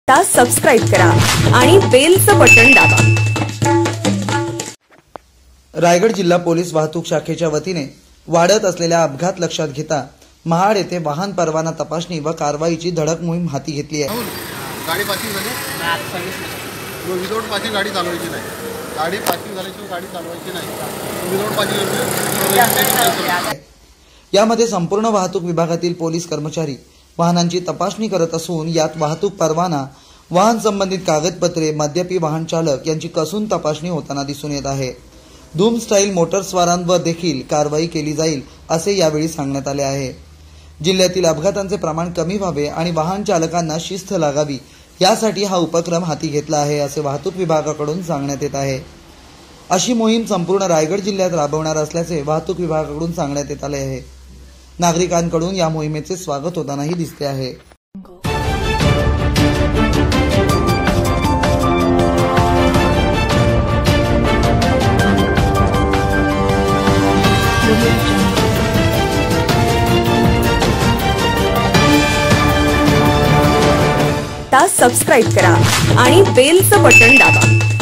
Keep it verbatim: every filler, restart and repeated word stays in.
आता सबस्क्राइब करा आणि बेलचं बटन दाबा। रायगड जिल्हा पोलीस वाहतूक शाखेच्या वतीने वाढत असलेल्या अपघात लक्षात घेता महाड येथे वाहन परवाना तपासणी व कारवाईची धडक मोहीम हाती घेतली आहे। गाडी पासिंग झाली विदाउट पासिंग गाडी चालवायची नाही, गाडी पासिंग झाल्याशिवाय गाडी चालवायची नाही, विदाउट पासिंग। यामध्ये संपूर्ण वाहतूक विभागातील पोलीस कर्मचारी वाहनांची तपासणी करत असून यात वाहतूक परवाना, वाहन संबंधित कागदपत्रे, मद्यपी वाहन चालक यांची कसून तपासणी होताना दिसून येत आहे। धूम स्टाईल मोटरस्वारांवर देखील कारवाई केली जाईल असे यावेळी सांगण्यात आले आहे। जिल्ह्यातील अपघातांचे प्रमाण कमी व्हावे आणि वाहन चालकांना शिस्त लागावी यासाठी हा उपक्रम हाती घेतला आहे असे वाहतूक विभागाकडून सांगण्यात येत आहे। अशी मोहीम संपूर्ण रायगड जिल्ह्यात राबवणार असल्याचे वाहतूक विभागाकडून सांगण्यात येत आले आहे। नागरिकांकडून या मोहिमेचे स्वागत होतानाही दिसते आहे। आता सबस्क्राइब करा आणि बेलचं बटन दाबा।